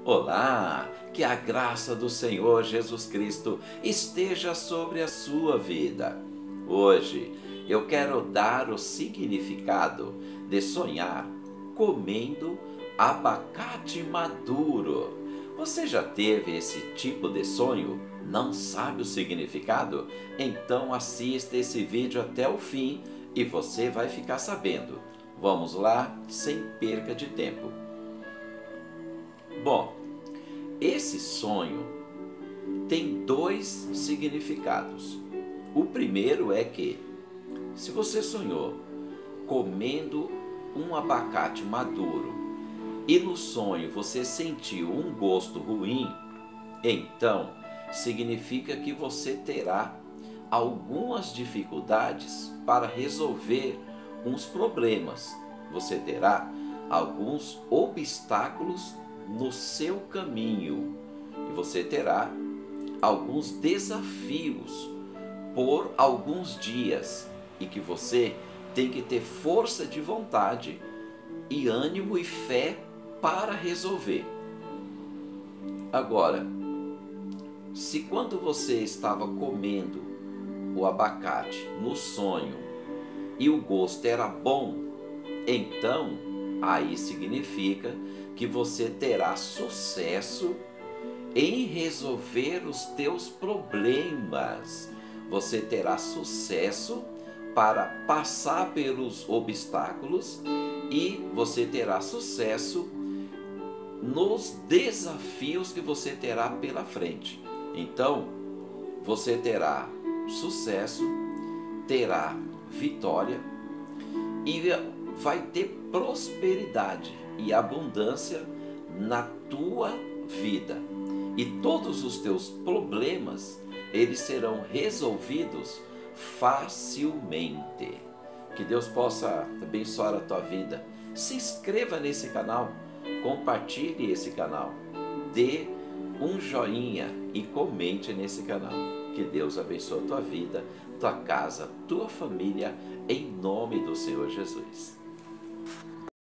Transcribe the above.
Olá, que a graça do Senhor Jesus Cristo esteja sobre a sua vida. Hoje eu quero dar o significado de sonhar comendo abacate maduro. Você já teve esse tipo de sonho? Não sabe o significado? Então assista esse vídeo até o fim e você vai ficar sabendo. Vamos lá, sem perca de tempo. Bom, esse sonho tem dois significados. O primeiro é que, se você sonhou comendo um abacate maduro e no sonho você sentiu um gosto ruim, então significa que você terá algumas dificuldades para resolver uns problemas. Você terá alguns obstáculos no seu caminho e você terá alguns desafios por alguns dias e que você tem que ter força de vontade e ânimo e fé para resolver. Agora, se quando você estava comendo o abacate no sonho e o gosto era bom, então aí significa que você terá sucesso em resolver os teus problemas. Você terá sucesso para passar pelos obstáculos e você terá sucesso nos desafios que você terá pela frente. Então, você terá sucesso, terá vitória e vai ter prosperidade e abundância na tua vida. E todos os teus problemas, eles serão resolvidos facilmente. Que Deus possa abençoar a tua vida. Se inscreva nesse canal, compartilhe esse canal, dê um joinha e comente nesse canal. Que Deus abençoe a tua vida, tua casa, tua família, em nome do Senhor Jesus.